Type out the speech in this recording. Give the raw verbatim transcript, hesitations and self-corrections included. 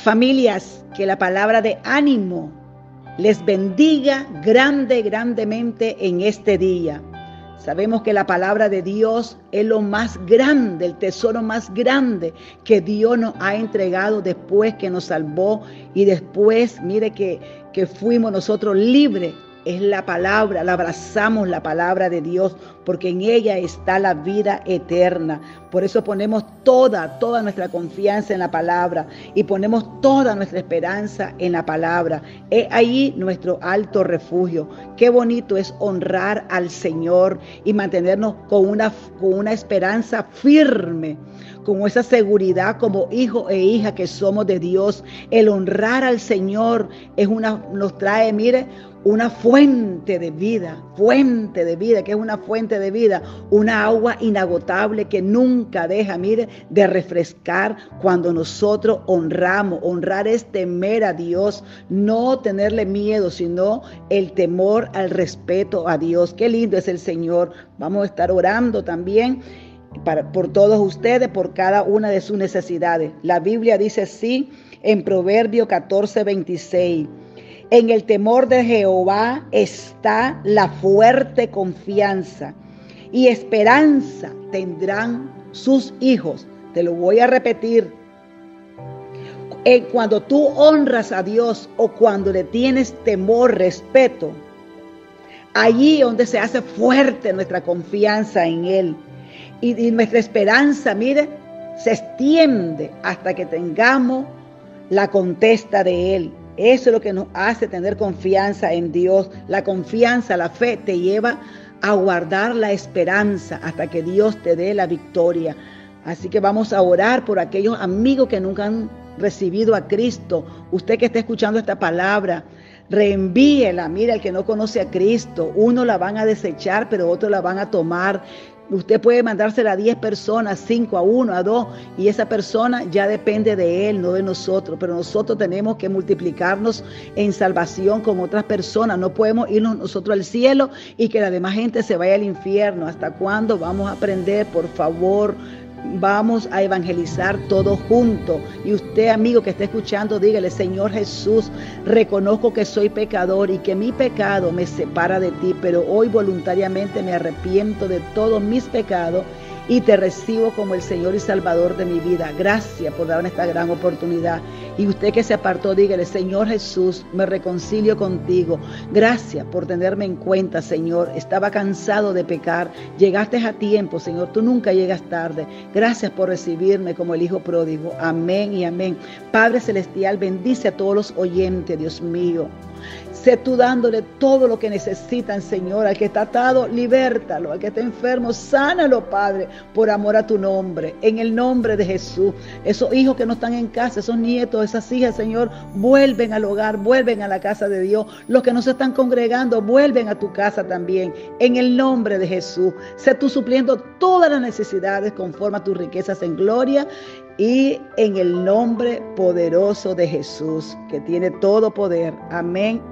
Familias, que la palabra de ánimo les bendiga grande, grandemente en este día. Sabemos que la palabra de Dios es lo más grande, el tesoro más grande que Dios nos ha entregado después que nos salvó y después, mire que, que fuimos nosotros libres. Es la palabra, la abrazamos la palabra de Dios, porque en ella está la vida eterna. Por eso ponemos toda, toda nuestra confianza en la palabra y ponemos toda nuestra esperanza en la palabra. Es ahí nuestro alto refugio. Qué bonito es honrar al Señor y mantenernos con una, con una esperanza firme, con esa seguridad como hijo e hija que somos de Dios. El honrar al Señor es una, nos trae, mire, una fuente de vida, fuente de vida, que es una fuente de vida, una agua inagotable que nunca deja, mire, de refrescar cuando nosotros honramos. Honrar es temer a Dios, no tenerle miedo, sino el temor al respeto a Dios. Qué lindo es el Señor. Vamos a estar orando también para, por todos ustedes, por cada una de sus necesidades. La Biblia dice así en Proverbio catorce, veintiséis. En el temor de Jehová está la fuerte confianza y esperanza tendrán sus hijos. Te lo voy a repetir. Cuando tú honras a Dios o cuando le tienes temor, respeto, allí donde se hace fuerte nuestra confianza en Él. Y, y nuestra esperanza, mire, se extiende hasta que tengamos la contesta de Él. Eso es lo que nos hace tener confianza en Dios. La confianza, la fe te lleva a guardar la esperanza hasta que Dios te dé la victoria. Así que vamos a orar por aquellos amigos que nunca han recibido a Cristo. Usted que está escuchando esta palabra, reenvíela. Mira, el que no conoce a Cristo, uno la van a desechar, pero otros la van a tomar. Usted puede mandársela a diez personas, cinco, a uno, a dos, y esa persona ya depende de él, no de nosotros. Pero nosotros tenemos que multiplicarnos en salvación con otras personas. No podemos irnos nosotros al cielo y que la demás gente se vaya al infierno. ¿Hasta cuándo vamos a aprender? Por favor, vamos a evangelizar todos juntos. Y usted, amigo que está escuchando, dígale: Señor Jesús, reconozco que soy pecador y que mi pecado me separa de ti, pero hoy voluntariamente me arrepiento de todos mis pecados y te recibo como el Señor y Salvador de mi vida. Gracias por darme esta gran oportunidad. Y usted que se apartó, dígale: Señor Jesús, me reconcilio contigo. Gracias por tenerme en cuenta, Señor. Estaba cansado de pecar. Llegaste a tiempo, Señor. Tú nunca llegas tarde. Gracias por recibirme como el Hijo pródigo. Amén y amén. Padre Celestial, bendice a todos los oyentes, Dios mío. Sé tú dándole todo lo que necesitan, Señor. Al que está atado, libértalo. Al que está enfermo, sánalo, Padre, por amor a tu nombre. En el nombre de Jesús. Esos hijos que no están en casa, esos nietos, esas hijas, Señor, vuelven al hogar, vuelven a la casa de Dios. Los que no se están congregando, vuelven a tu casa también. En el nombre de Jesús. Sé tú supliendo todas las necesidades conforme a tus riquezas en gloria. Y en el nombre poderoso de Jesús, que tiene todo poder. Amén